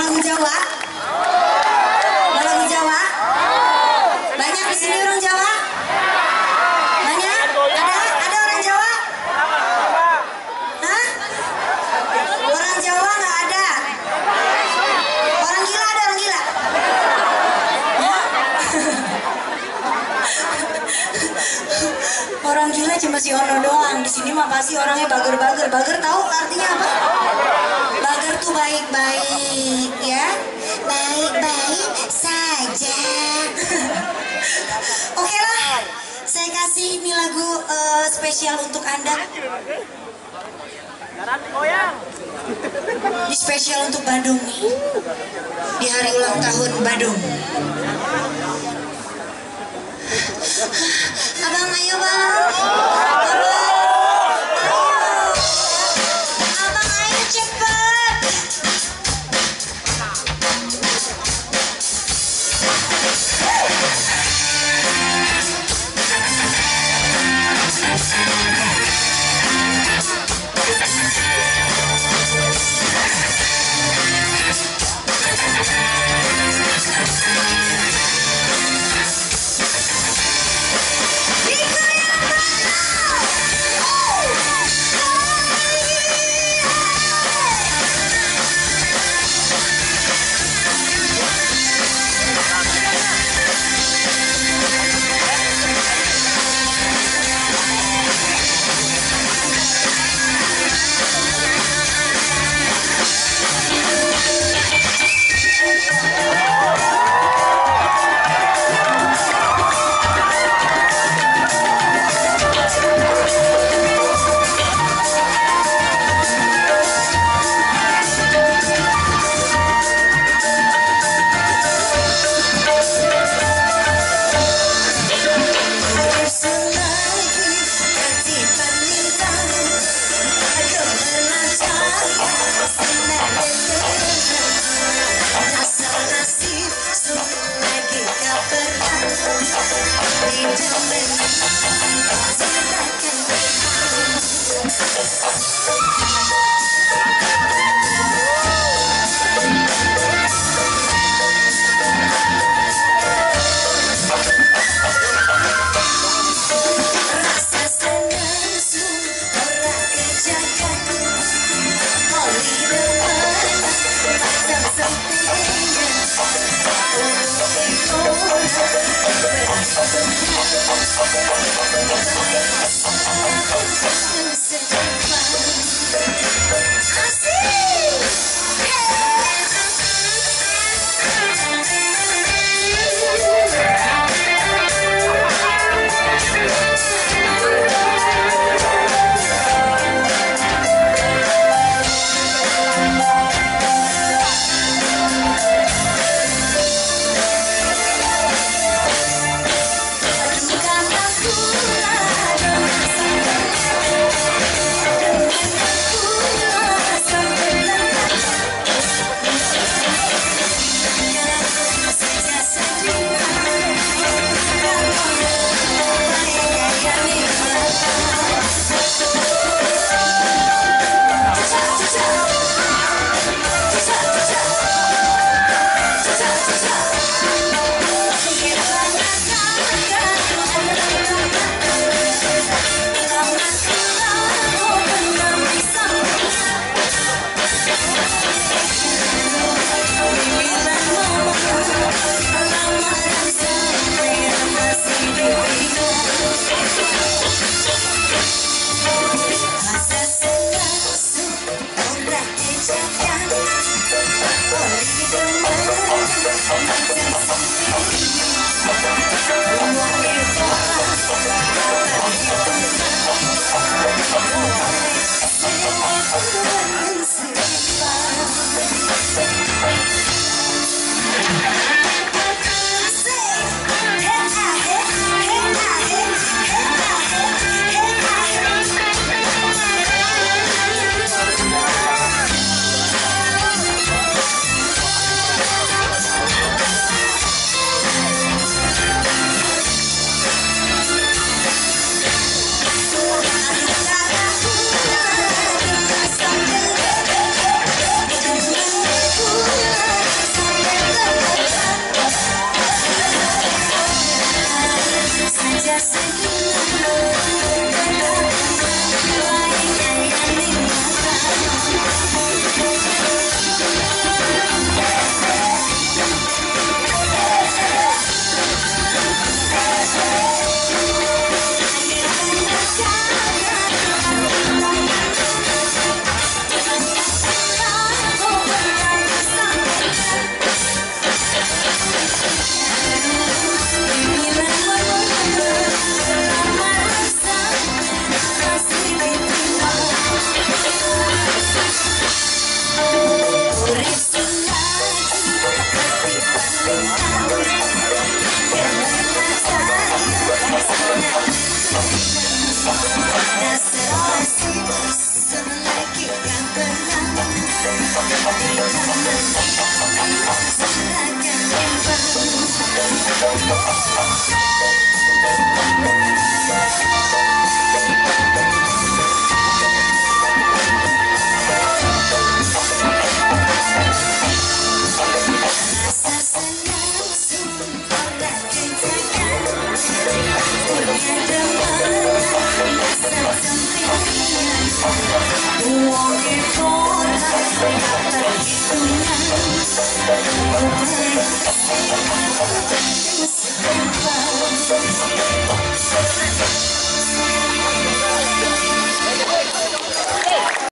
lagu Jawa? Mau lagu Jawa? Banyak di sini orang Jawa? Banyak? Ada orang Jawa? Hah? Orang Jawa nggak ada? Orang gila ada orang gila? Hah? Orang gila cuma si Ono doang. Di sini mah pasti orangnya bager-bager. Bager tahu artinya apa? Bager tuh baik-baik ya. Baik-baik saja. Oke lah. Saya kasih ini lagu spesial untuk Anda. Ini spesial untuk Bandung nih. Di hari ulang tahun Bandung. Abang ayo bang. Abang ayo cepet. Uang